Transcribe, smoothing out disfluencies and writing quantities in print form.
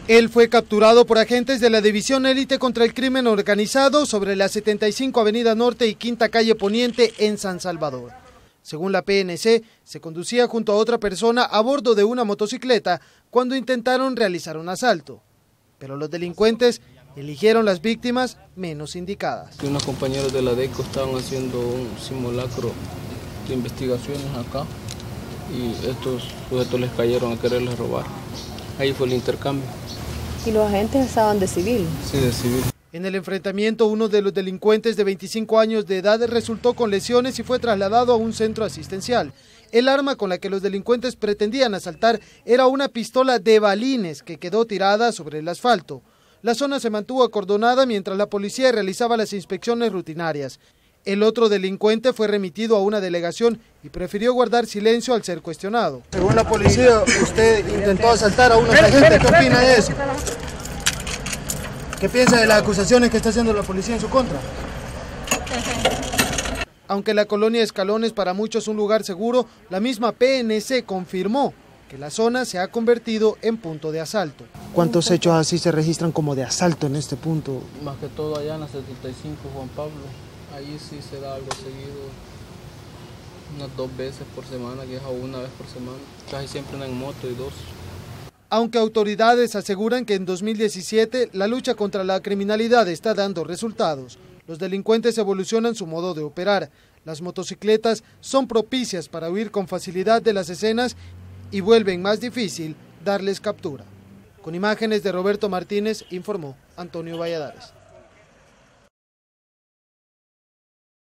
Él fue capturado por agentes de la División Élite contra el Crimen Organizado sobre la 75 Avenida Norte y Quinta Calle Poniente en San Salvador. Según la PNC, se conducía junto a otra persona a bordo de una motocicleta cuando intentaron realizar un asalto. Pero los delincuentes eligieron las víctimas menos indicadas. Unos compañeros de la DECO estaban haciendo un simulacro de investigaciones acá y estos sujetos les cayeron a quererles robar. Ahí fue el intercambio. ¿Y los agentes estaban de civil? Sí, de civil. En el enfrentamiento, uno de los delincuentes de 25 años de edad resultó con lesiones y fue trasladado a un centro asistencial. El arma con la que los delincuentes pretendían asaltar era una pistola de balines que quedó tirada sobre el asfalto. La zona se mantuvo acordonada mientras la policía realizaba las inspecciones rutinarias. El otro delincuente fue remitido a una delegación y prefirió guardar silencio al ser cuestionado. Según la policía, usted intentó asaltar a unos agentes. ¿Qué opina de eso? ¿Qué piensa de las acusaciones que está haciendo la policía en su contra? Aunque la colonia Escalones para muchos es un lugar seguro, la misma PNC confirmó que la zona se ha convertido en punto de asalto. ¿Cuántos hechos así se registran como de asalto en este punto? Más que todo allá en la 75 Juan Pablo. Allí sí se da algo seguido, unas 2 veces por semana, que es una vez por semana. Casi siempre andan en moto y 2. Aunque autoridades aseguran que en 2017 la lucha contra la criminalidad está dando resultados, los delincuentes evolucionan su modo de operar. Las motocicletas son propicias para huir con facilidad de las escenas y vuelven más difícil darles captura. Con imágenes de Roberto Martínez, informó Antonio Valladares.